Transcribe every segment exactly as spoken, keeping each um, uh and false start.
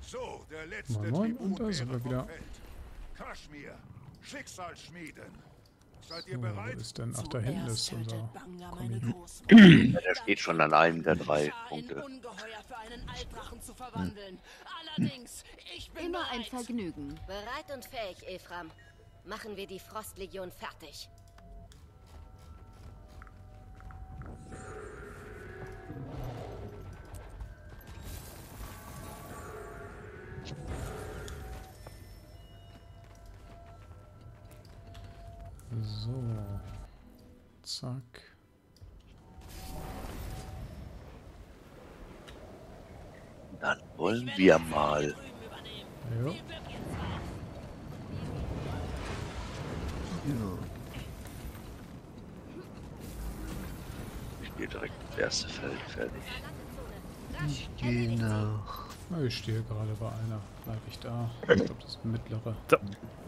So, der letzte Moin, moin, Tribun und da sind wäre wir wieder. vom Feld. Kaschmir, Schicksalsschmieden. Seid ihr So, bereit? wo ist denn? Ach, da hinten ist unser Kommi. Ja, der steht schon an einem der drei Punkte. Ungeheuer für einen Altdrachen zu verwandeln. Allerdings, ich bin Immer ein bereit. Vergnügen. Bereit und fähig, Ephraim. Machen wir die Frostlegion fertig. So. Zack. Dann wollen wir mal. Jo. Ich gehe direkt ins erste Feld fertig. Ich gehe nach. Na, ich stehe gerade bei einer. Bleib ich da. Ich glaube, das ist mittlere. So.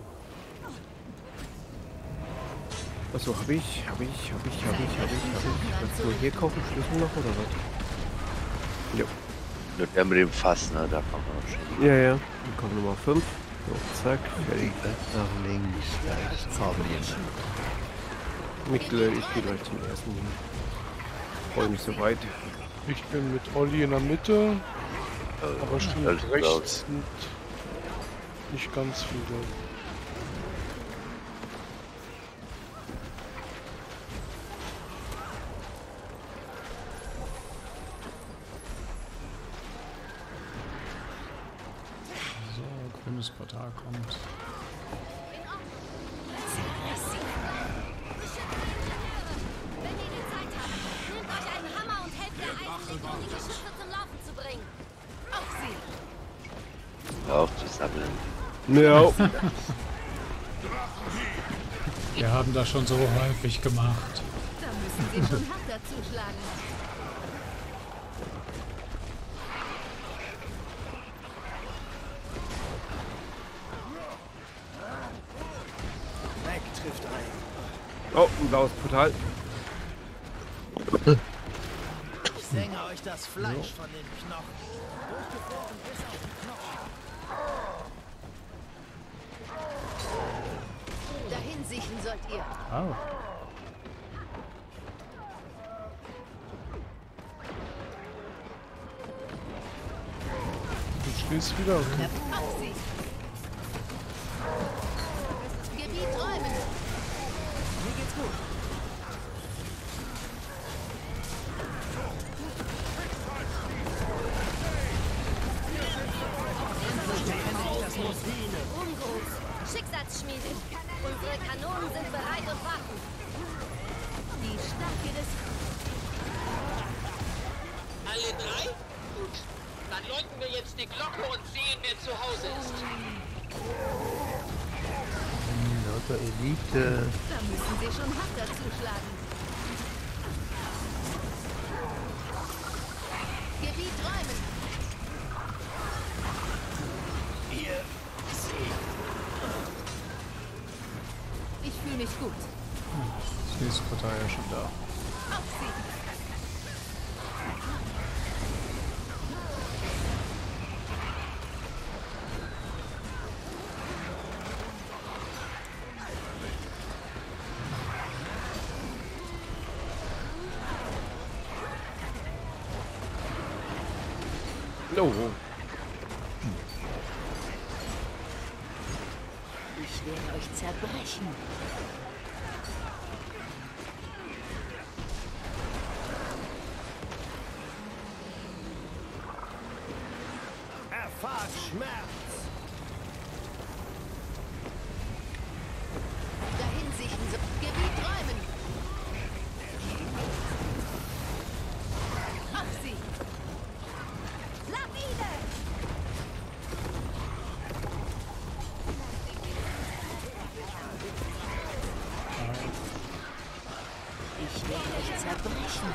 Achso, hab ich, hab ich, hab ich, hab ich, hab ich, hab ich. Kannst du hier kaufen, Schlüssel noch oder was? Jo. Nur der mit dem Fass, ne? Da kann man schon. Ja, ja. Dann kommt Nummer fünf. So, zack, fertig. Nach links, da ist Problem. Mikkel, ich gehe gleich zum ersten hin. Freue mich soweit. Ich bin mit Olli in der Mitte, aber stimmt alles rechts sind nicht ganz viele. So, grünes Portal kommt. Wenn ihr die Zeit habt, nehmt euch einen Hammer und helft der Eisenlegion, die Geschütze zum Laufen zu bringen. Auf sie! Hör auf zu sammeln. Ja. Wir haben das schon so häufig gemacht. Da müssen Sie schon härter zuschlagen. Weg trifft ein. Oh, ein blaues Portal. Ich senke euch das Fleisch von den Knochen. Durchgefroren bis auf den Knochen. Dahin siechen sollt ihr. Au. Du stehst wieder. Auf sie. Gebiet räumen. Mir geht's gut. Umgruß, Schicksalsschmiede. Unsere Kanonen sind bereit und warten. Die Stärke des... Alle drei? Gut. Dann läuten wir jetzt die Glocke und sehen, wer zu Hause ist. Lauter Elite. Da müssen Sie schon härter zuschlagen. Gebiet räumen. Ihr seht. Ich fühle mich gut. Das nächste Portal ja schon da. Auf sie. Oh. Ich werde euch zerbrechen. Erfahrt Schmerz. Dahin sichen so. Gebiet räumen. Auf sie. Lawine! Ich werde euch zerbrechen.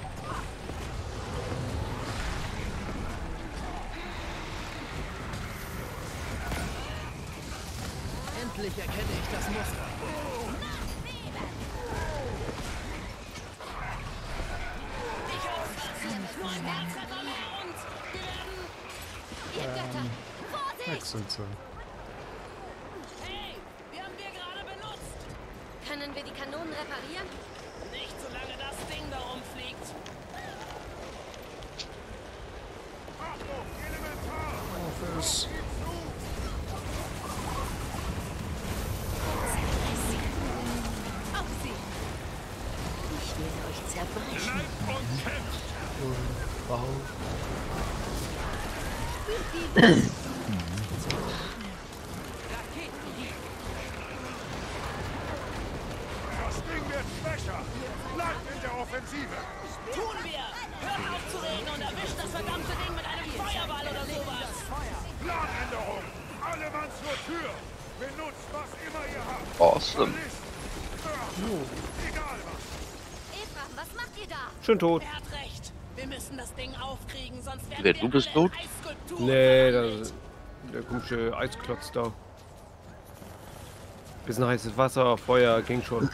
Endlich erkenne ich das Muster. Schmerzverband und wir werden... Ihr Götter, nicht. sind sie. Hey, die haben wir gerade benutzt. Können wir die Kanonen reparieren? Nicht solange das Ding da rumfliegt. Achtung, Elementar! Auf es. Auf sie! Ich werde euch zerbrechen. Bleibt und kämpft! Wow. Das Ding wird schwächer! Bleibt in der Offensive! Tun wir! Hört auf zu reden und erwischt das verdammte Ding mit einem Feuerball oder sowas! Planänderung! Alle Mann zur Tür! Benutzt, was immer ihr habt! Awesome. Verlisst. Ja, egal was! Ephraim, was macht ihr da? Schon tot. Er hat recht. Wir müssen das Ding aufkriegen, sonst werden Wer, wir du bist alle in tot? Eisskulpturen Nee, verwandelt. das, der komische Eisklotz da. Bisschen heißes Wasser, Feuer, ging schon.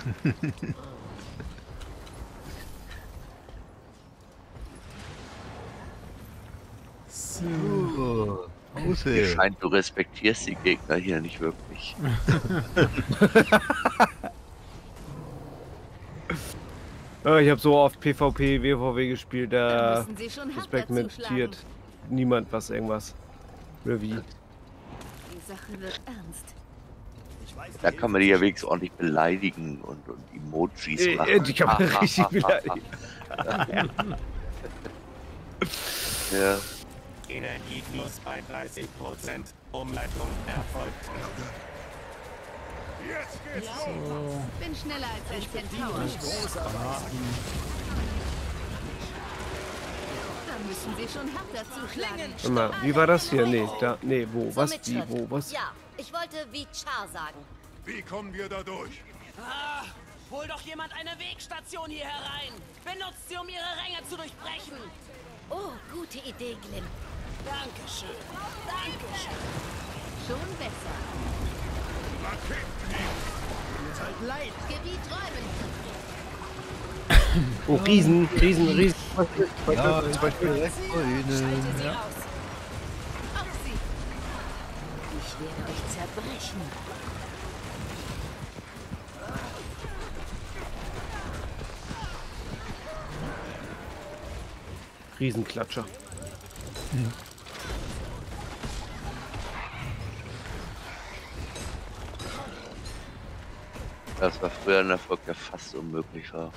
So. Mir scheint, du respektierst die Gegner hier nicht wirklich. Ja, ich habe so oft PvP, W V W gespielt, Da da müssen sie schon härter respektiert zuschlagen. niemand was irgendwas. Oder wie? Die Sache wird ernst. Da kann man die ja wenigstens ordentlich beleidigen und, und Emojis Äh, machen. äh, die kann man richtig beleidigen. Ja. Energiefluss bei dreißig Prozent. Umleitung erfolgt. Jetzt geht's los! So. Bin schneller als ein Centaur. Granaten. Da müssen sie schon härter zuschlagen. Warte mal, wie war das hier? Nee, da, nee, wo, was, Somit wie, Schritt. wo, was? Ja, ich wollte wie Char sagen. Wie kommen wir da durch? Ah, hol doch jemand eine Wegstation hier herein. Benutzt sie, um ihre Ränge zu durchbrechen. Oh, gute Idee, Glim. Dankeschön. Dankeschön. Schon besser. Raketenhieb! Ihr sollt leiden. Gebiet räumen. Oh, Riesen, Riesen, Riesen. Schalte sie aus. Auf sie! Ich werde euch zerbrechen. Riesenklatscher. Das war früher ein Erfolg, der fast unmöglich war.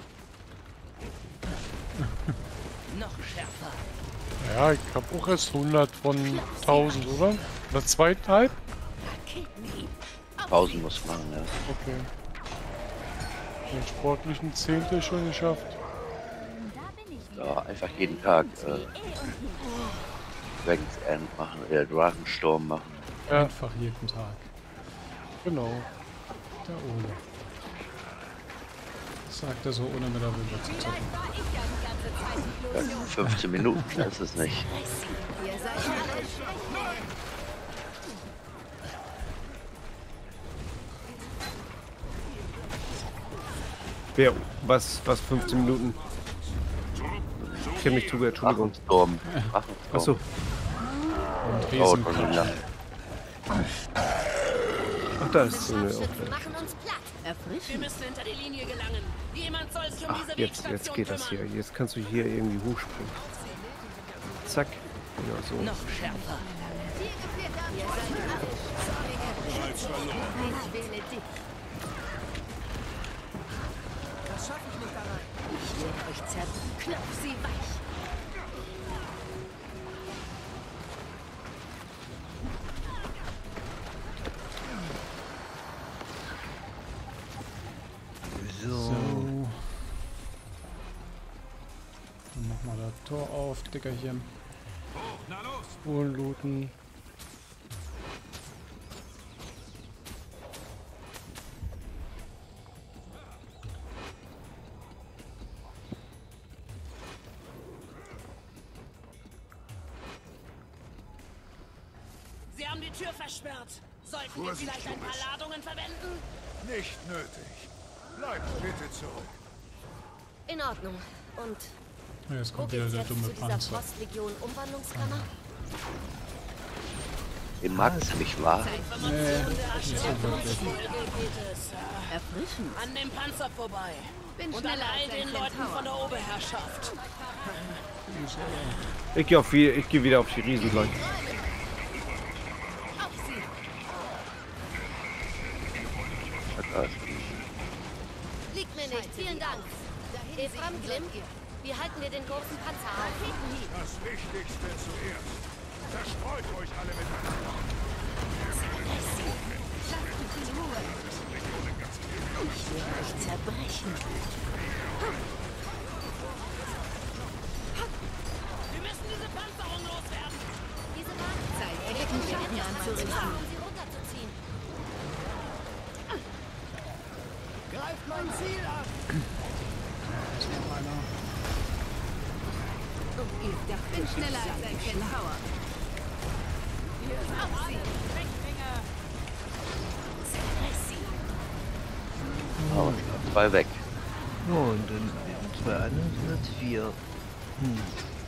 Noch schärfer. Ja, ich hab auch erst hundert von tausend, oder? Oder zweieinhalb? Raketenhieb. Pausen muss man, ja. Okay. Den sportlichen Zehntel schon geschafft. Ja, einfach jeden Tag äh, Dragons End machen, äh, Drachensturm machen. Ja, Einfach jeden Tag. genau. Der Ole. Das sagt er so, ohne mit der Wimper zu zucken. War ich ja die ganze Zeit Ja, fünfzehn Minuten, das ist es nicht. Ihr seid alle schwach. Wer, was, was, fünfzehn Minuten? Ich hab mich zugehört, Entschuldigung. Drachensturm. Drachensturm. Achso, Und Dauert schon so Riesenklatsch. lange. ach, da ist so eine Scharfschützen machen uns platt. Wir Erfrischend. müssen hinter die Linie gelangen. Jemand soll sich um Ach, diese jetzt, Wegstation jetzt geht das hier. kümmern. Jetzt kannst du hier irgendwie hochspringen. Zack. Genau so. Noch schärfer. Ihr seid alle Zornige. Ich wähle dich. Das schaffe ich nicht allein. Ich werde euch zerbrechen. Klopf sie weich. So. Dann mach mal das Tor auf, Dickerchen. Spuren looten. Sie haben die Tür versperrt. Sollten wir Vorsicht, vielleicht ein paar Jungs. Ladungen verwenden? Nicht nötig. Bleibt bitte zurück. In Ordnung. Und Ja, jetzt wo kommt wieder geht's der jetzt dumme zu dieser Panzer. Frostlegion Umwandlungskammer? Den magst du nicht, wahr? Nee, nicht so wirklich. Erfrischend. An dem Panzer vorbei. Bin Und an schneller all als ein den Leuten Centaur. von der Oberherrschaft. Ich gehe auf die, ich gehe wieder auf die Riesen gleich. Auf sie. Liegt mir nicht. Vielen Dank. Ephraim Glim, wie halten wir den großen Panzer auf? Das Wichtigste zuerst. Zerstreut euch alle miteinander. Ich werde euch zerbrechen. Wir müssen diese Panzerung loswerden. Diese Wagen Zeit, echten Schatten anzurichten. um sie runterzuziehen. Greift mein Ziel an! Ist noch einer. Ich bin schneller als ein Centaur. Auf sie. Zerreiß sie. Oh, zwei weg. Oh, und dann zwei andere sind jetzt vier. Hm.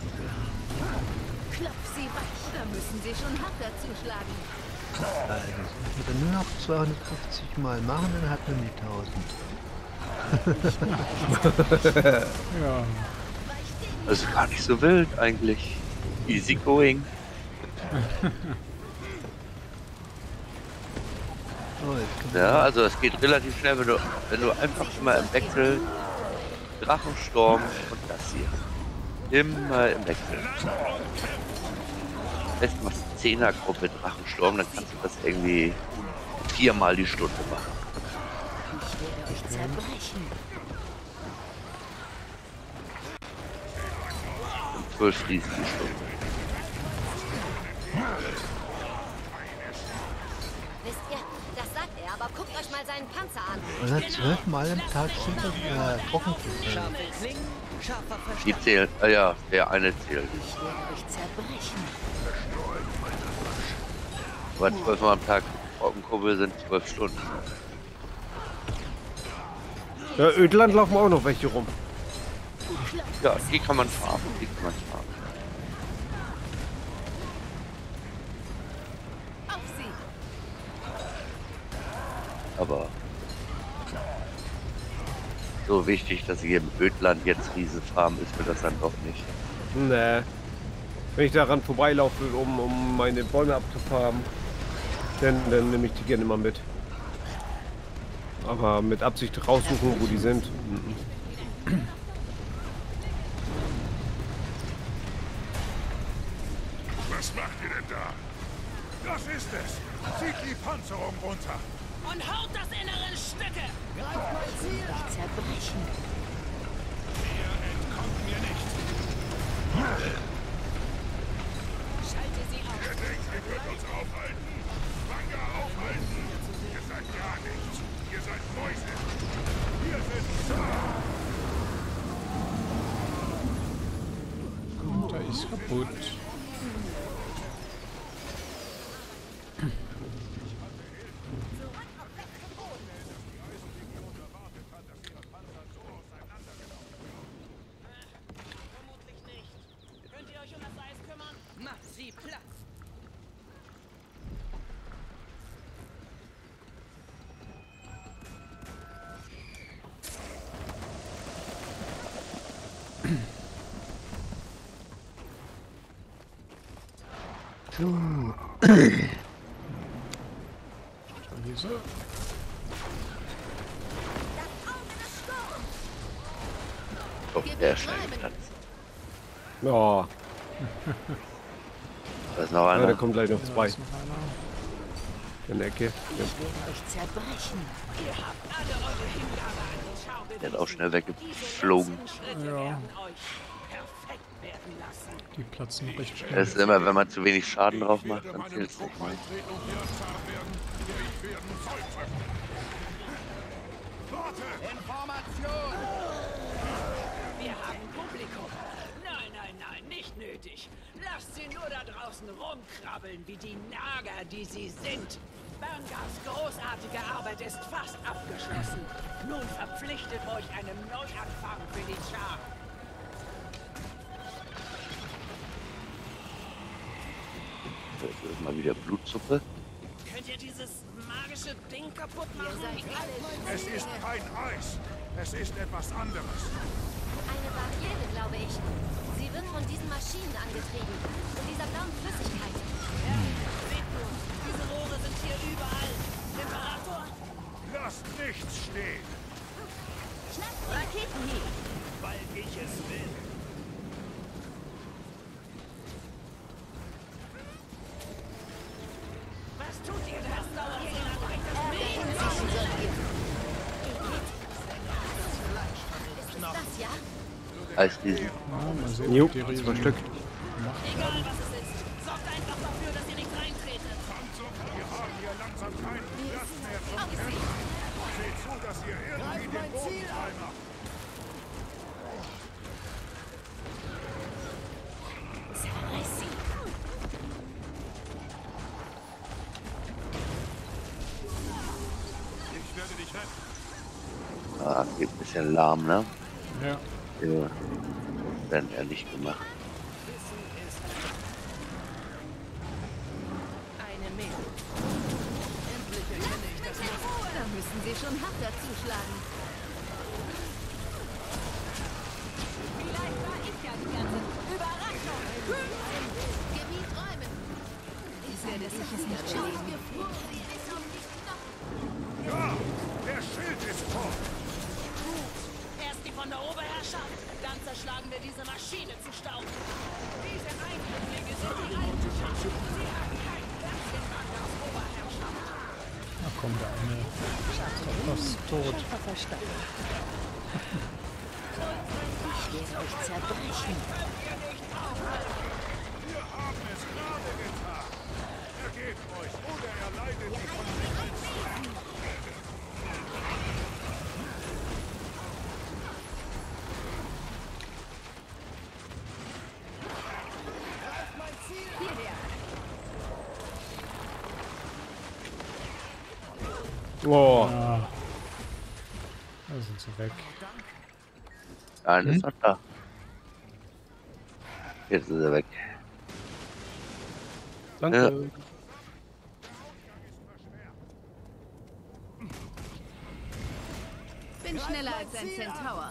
Klopf sie weich. Da müssen sie schon härter zuschlagen. Also, wenn wir dann nur noch zweihundertfünfzig Mal machen, dann hat man die tausend. Ja, Das ist gar nicht so wild eigentlich. Easy going. Oh, jetzt kommt Ja, also es geht relativ schnell, wenn du, wenn du einfach immer im Wechsel Drachensturm und das hier. Immer im Wechsel. Am besten machst du Zehnergruppe Drachensturm, dann kannst du das irgendwie viermal die Stunde machen. Ich werde euch zerbrechen. Und zwölf Riesen die Stunde. Wisst ihr, das sagt er, aber guckt euch mal seinen Panzer an. Und dann zwölfmal am Tag sind das äh, Trockenfische. Scharfe Klingen, scharfer Verstand. Die zählen, äh, ja, der eine zählt. Ich werde euch zerbrechen. Aber zwölfmal am Tag Trockenkurbel sind zwölf Stunden. Ja, Ödland laufen auch noch welche rum. Ja, die kann man farben, die kann man farben. Auf sie. Aber so wichtig, dass ich im Ödland jetzt Riesen farm, ist mir das dann doch nicht. Nee. Wenn ich daran vorbeilaufe, um, um meine Bäume abzufarben, dann, dann nehme ich die gerne mal mit. Aber mit Absicht raussuchen, wo die sind. Mhm. Was macht ihr denn da? Das ist es. Zieht die Panzerung runter. Und haut das Innere in Stücke. Greift mein Ziel an! Zerbrechen. Ihr entkommt mir nicht. Schalte sie auf. Ihr denkt, ihr könnt uns aufhalten? Wanger aufhalten. Ihr seid gar nichts. Ihr seid Mäuse. Wir sind gut, da ist kaputt. Vermutlich nicht. Könnt ihr euch um das Eis kümmern? Macht sie Platz. So. Diese. Doch, der ist schnell geplatzt. Ja, Da ist noch ja, da einer. kommt gleich noch Da zwei ist noch einer. in der Ecke. Ja. Ich werde euch zerbrechen. Ihr habt alle eure Hingabe an die Schaukel. Der hat auch schnell weggeflogen. Diese letzten Schritte Ja. werden euch perfekt werden lassen. Die platzen recht Das schnell. ist immer, wenn man zu wenig Schaden drauf macht, dann zählt es nicht mehr. eintreten und wir zahlen werden, der ich werden sollte. Warte! Information! Wir haben Publikum. Nein, nein, nein, nicht nötig. Lasst sie nur da draußen rumkrabbeln, wie die Nager, die sie sind. Bangars großartige Arbeit ist fast abgeschlossen. Nun verpflichtet euch einem Neuanfang für die Schar. Das ist mal wieder Blutsuppe. Könnt ihr dieses magische Ding kaputt Ihr machen? seid alle Es ist kein Eis. Es ist etwas anderes. eine Barriere, glaube ich. Sie wird von diesen Maschinen angetrieben. Von dieser blauen Flüssigkeit. Ja, seht nur, diese Rohre sind hier überall. Imperator, Lasst nichts stehen. Raketenhieb. Weil ich es will. Was tut ihr da? Das dauert so lange. Das Mädchen Sicher sollt ihr. Ist es das, ja? Eisriesen. Ja, mal sehen, Jo, ob die Riesen zwei Stück. Egal was es ist, sorgt einfach dafür, dass ihr nicht reintretet. Wir haben hier langsam keinen Platz mehr zum Kämpfen. Seht zu, dass ihr irgendwie den Boden frei macht. Zerreiß sie. Ich werde dich retten. Ah, geht ein bisschen lahm, ne? Ja, Ja. Werden ehrlich gemacht. Eine mehr. Endlich erkenne ich das Muster. Da müssen sie schon härter zuschlagen. Vielleicht war ich ja die ganze Überraschung. Gebiet räumen. Ich werde sicher nicht schauen. Ja, der Schild ist tot. Erst die von der Oberherrschaft, dann zerschlagen wir diese Maschine zu Staub. Diese Eindringlinge sind die alten Schatten. Sie haben keinen Platz in Bangas Oberherrschaft. da kommt der eine. Ist fast tot. Ich werde euch zerbrechen. Wir haben es gerade getan. Ergebt euch oder erleidet die Konsequenzen. Oh, Ah, da sind sie weg. Der eine ist noch da. Jetzt ist er weg. danke. Bin schneller als ein Centaur.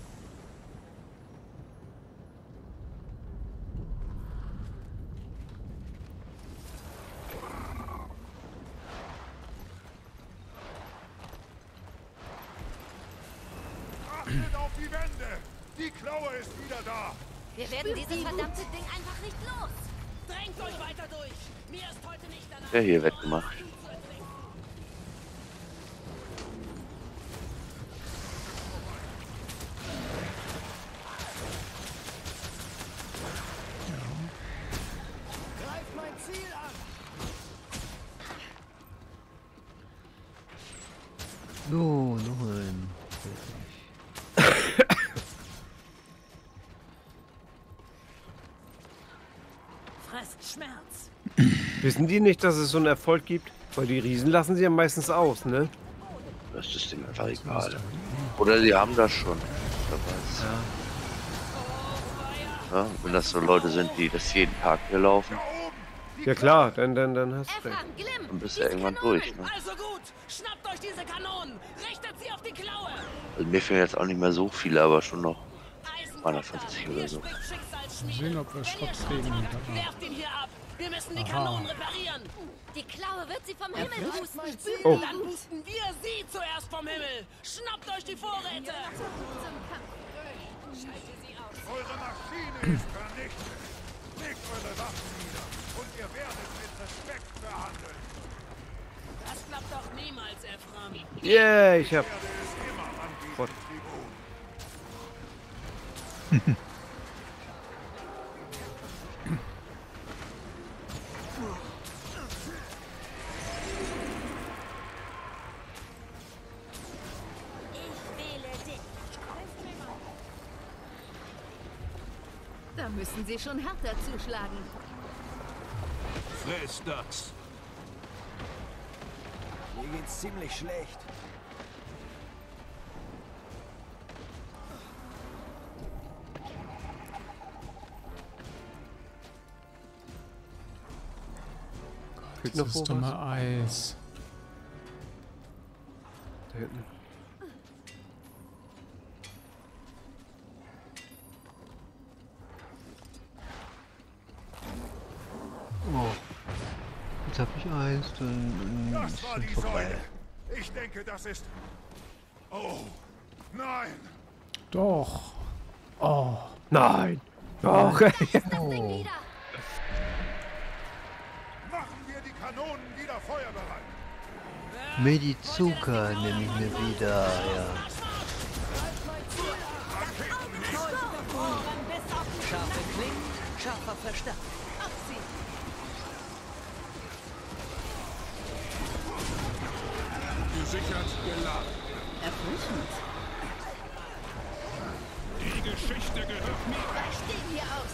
Achtet auf die Wände. Die Klaue ist wieder da. Wir werden dieses verdammte Ding einfach nicht los. Drängt euch weiter durch. Mir ist heute nicht danach. Der hier weggemacht. Greift mein Ziel an! So, noch ein. Fresst Schmerz. Wissen die nicht, dass es so einen Erfolg gibt? Weil die Riesen lassen sie ja meistens aus, ne? Das ist dem einfach egal. Oder sie haben das schon. Wer weiß. Ja, wenn das so Leute sind, die das jeden Tag hier laufen, Ja klar, dann, dann, dann hast du recht. Ephraim, Glimm, dann bist du diese irgendwann Kanonen. durch. Ne? Also gut, schnappt euch diese Kanonen. Richtet sie auf die Klaue. Also mir fehlen jetzt auch nicht mehr so viele, aber schon noch Eisenkopter, zweihundertfünfzig oder hier so. spricht Schicksalsschmied. Sehen, ob wir Wenn ihr Schrott Schrott kriegen. habt, Ja. werft ihn hier ab. Wir müssen die Aha. Kanonen reparieren. Die Klaue wird sie vom Himmel husten. Oh. Dann husten wir sie zuerst vom Himmel. Schnappt euch die Vorräte. Eure Maschine ist vernichtet. Legt eure Waffen nieder und ihr werdet mit Respekt behandelt. Das klappt doch niemals, Ephraim. Yeah, ich hab. Ich werde es immer anbieten, Gott. Tribun. Ich wähle dich. Da müssen sie schon härter zuschlagen. Friss das. Mir geht's ziemlich schlecht. Fehlt noch Das wo ist was? dumme Eis. Da hinten. Oh. Jetzt hab ich Eis, dann Das ist war dann die vorbei. Säule. Ich denke, das ist... Oh, nein. Doch. Oh. Nein! Doch! Das Ding wieder. Machen wir die Kanonen wieder feuerbereit. Medizuka nehme ich mir wieder, ja. Scharfe Klingen, scharfer Verstand. Auf sie. Gesichert, geladen. Erfrischend. Die Geschichte gehört mir. Was steht hier aus?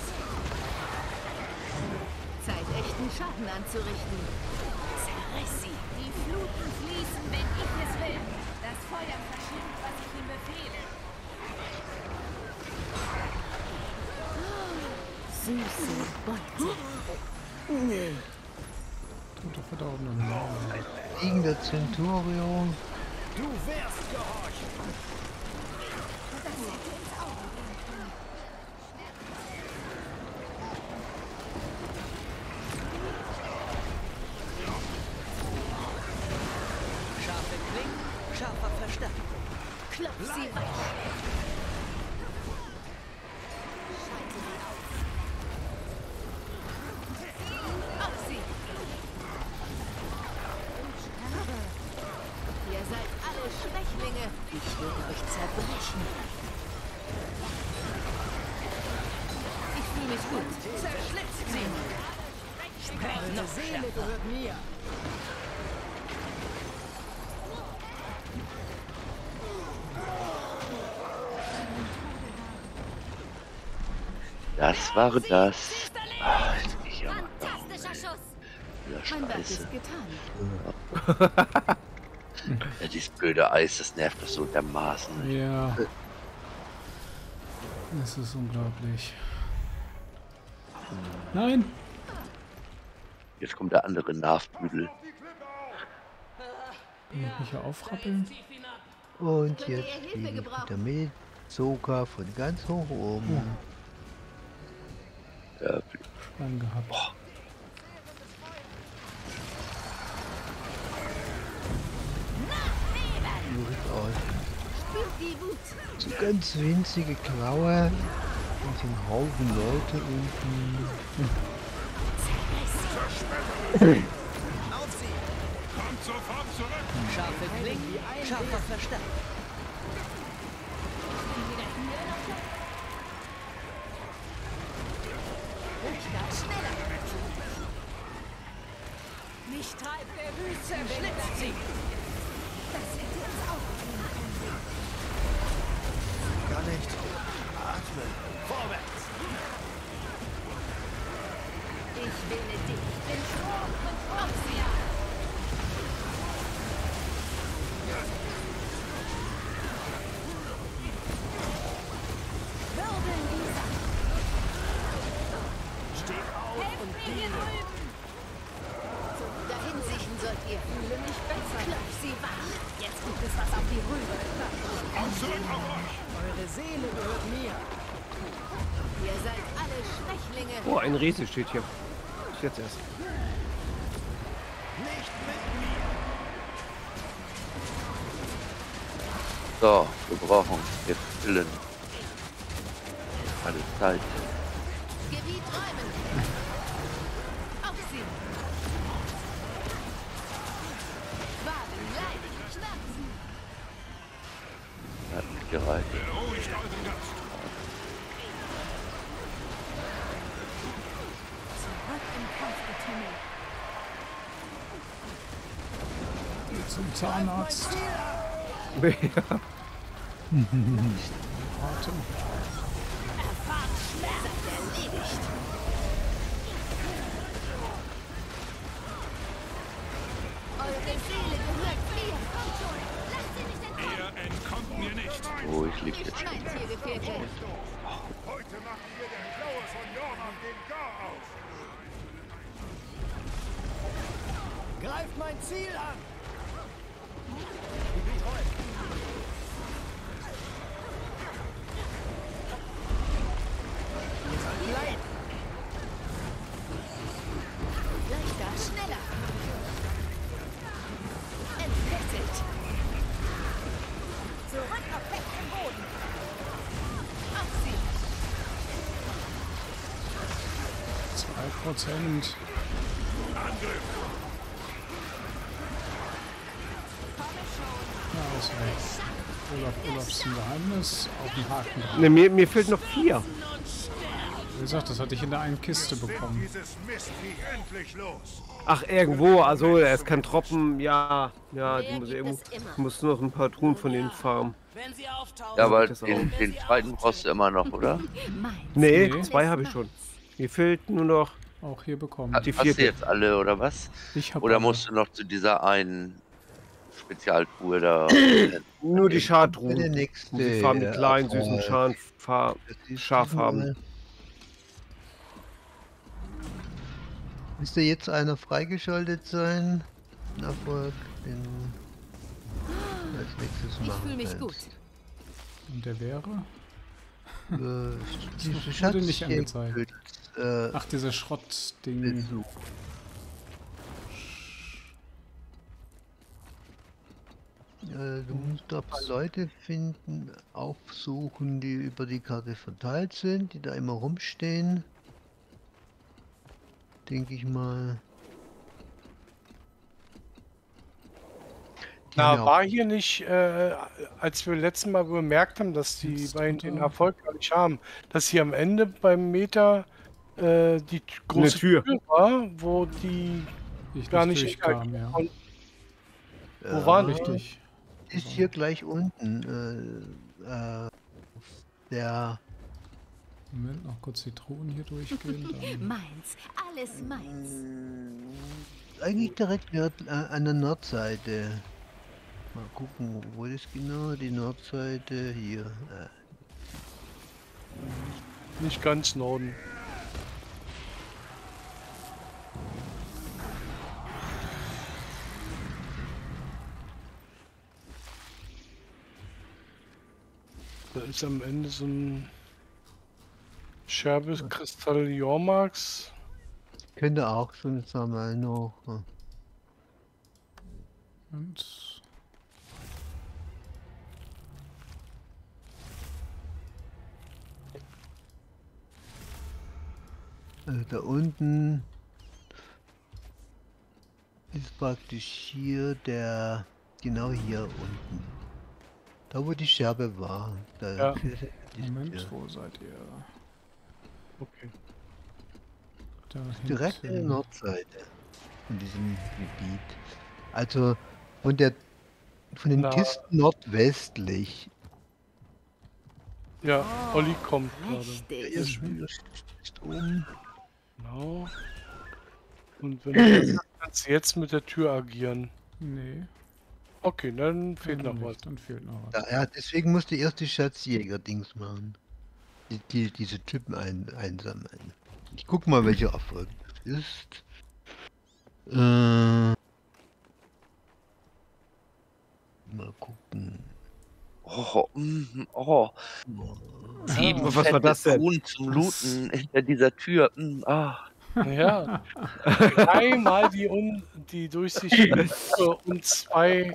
Zeit, echten Schaden anzurichten. Zerriss sie. Die Fluten fließen, wenn ich es will. Das Feuer verschlingt, was ich ihm befehle. Süße Beute. Tote verdorbene Mauer. Fliegender Centurion. Du wirst gehorchen. Scharfe Klingen, scharfer Verstand. Klopf sie weich. Schalte sie auf. Auf sie. Ihr seid alle Schwächlinge. Ich würde euch zerbrechen. Ich fühle mich gut. Zerschlitzt sie. Sprech Eure noch Seele schärfer. gehört mir. Das war das. Ach, jetzt bin ich ja mal Fantastischer Schuss. wieder Mein Werk Scheiße. ist getan. Ja, dieses blöde Eis, das nervt doch so dermaßen. Ja. Es ist unglaublich. Nein! Jetzt kommt der andere Nervbüdel. Kann ich mich hier aufrappeln? Und Könnt ihr jetzt Hilfe fliege ich gebrauchen? wieder Medizuka von ganz hoch oben. Ja, Schwein gehabt. Sieht aus. Spürt die Wut. So ganz winzige Klaue. Und so ein Haufen Leute unten. Auf sie. Kommt sofort zurück. Scharfe Klingen, scharfer Verstand. Mich treibt der Wüste. Zerschlitzt sie. Das hätte uns auch gehen können. Gar nicht. Atmen. Vorwärts. Ich wähle dich. Ich bin Strom und Proxia. Wirbeln dieser. Steht auf Helft und mir hier diene. drüben. Dahin siechen sollt ihr. Fühle mich besser. Klopf sie wach. Jetzt gibt es was auf die Rübe. Kommt zurück auf euch. Eure Seele gehört mir. Ihr seid alle Schwächlinge. Oh, ein Riese steht hier. Ich jetzt erst. Nicht mit mir. So, wir brauchen jetzt Pillen. Alle Zeit. Gebiet räumen. Auf sie. Wagen, Leib, Schmerzen. Hat nicht gereicht. Beruhigt euren Geist. Zurück im Kampfgetümmel. Geh zum Zahnarzt. Atem. Erfahrt Schmerz. Erledigt. Eure Seele gehört mir. Kommt schon. Lasst sie nicht entkommen. Ihr entkommt mir nicht. Oh, ich lieg jetzt. Mein Tiergefährte. Heute machen wir der Klaue von Jordan den Gar auf. Greift mein Ziel an! Ihr seid leid! Leichter, schneller. Entfesselt. Zurück auf festem Boden. Auf sie. zwei Prozent. Ja, ist weg. Olaf, Olafs ein Geheimnis auf dem Haken drauf. Ne, mir, mir fehlt noch vier. Wie gesagt, das hatte ich in der einen Kiste bekommen. Dieses Mistviech endlich los. Ach, irgendwo. Also, es kann Tropfen. Ja, ja, du musst, gibt eben, es immer. du musst noch ein paar Truhen von den farmen. Wenn sie auftauchen, Ja, aber das den, den zweiten brauchst du immer noch, oder? Meins. Nee, Nee. zwei habe ich schon. Mir fehlt nur noch. Auch hier bekommen. Hast Die du vierte. jetzt alle, oder was? Ich hab Oder alle. musst du noch zu dieser einen Spezialtruhe da? Nur die Für Schadruhen. die nächste. Die farmen die kleinen, äh, süßen Schaf, Fa- das ist Schaffarben. mal- Müsste jetzt einer freigeschaltet sein? Ein Erfolg, den du als nächstes Ich machen fühle mich kannst. gut. Und der wäre? Äh, diese wurde nicht Schatzjäger- angezeigt. äh, Ach, dieser Schrottding. Besuch. Äh, du musst da ein paar Leute finden, aufsuchen, die über die Karte verteilt sind, die da immer rumstehen. Denke ich mal. Die haben Na, ja auch- war hier nicht, äh, als wir letztes Mal bemerkt haben, dass die Jetzt beiden den drunter. Erfolg gar nicht haben, dass hier am Ende beim Meter äh, die t- große Tür. war, wo die Ich gar nicht nicht durchkam, ja. Und wo Ja, waren die? Richtig. Ist hier gleich unten. Äh, äh, der Moment, noch kurz die Truhen hier durchgehen. Dann. Meins. Alles meins. eigentlich direkt nord, äh, an der Nordseite. Mal gucken, wo ist genau die Nordseite? Hier. Äh, Nicht ganz Norden. Da ist am Ende so ein Scherbeskristall Jormax. könnte auch schon sammeln noch. äh, Und Also da unten ist praktisch hier der, genau hier unten. Da wo die Scherbe war. Da Ja. ist Moment, hier. wo seid ihr? Okay. Da Direkt in der hinten. Nordseite von diesem Gebiet. Also von der von den Na. Kisten nordwestlich. Ja, Olli kommt gerade. Richtig. Ist, ist oben. Genau. Und wenn du das hast, kannst du jetzt mit der Tür agieren. Nee. Okay, dann fehlt dann noch was. nicht, Dann fehlt noch was. Ja, ja, deswegen musste erst die Schatzjäger-Dings machen. Die, die, diese Typen ein, einsammeln. Ich guck mal, welcher Erfolg das ist. Äh, mal gucken. Oh, mm, oh. Sieben was war fette das denn? Truhen zum Looten hinter dieser Tür. Mm, ah. Ja. Dreimal die, un die durchsichtige Tür und zwei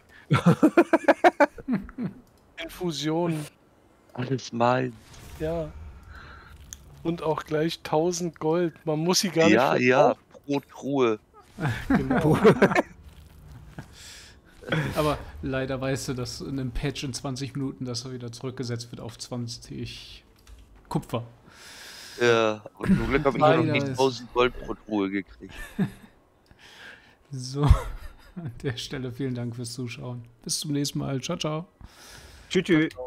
Infusionen. Alles mein. Ja. Und auch gleich tausend Gold. Man muss sie gar nicht Ja, ja, verkaufen. pro Truhe. Genau. Aber leider weißt du, dass in einem Patch in zwanzig Minuten das wieder zurückgesetzt wird auf zwanzig Kupfer. Ja, und zum Glück habe ich ja noch Leider nicht ist- tausend Gold pro Truhe gekriegt. So, an der Stelle vielen Dank fürs Zuschauen. Bis zum nächsten Mal. Ciao, ciao. Tschüss. tschüss.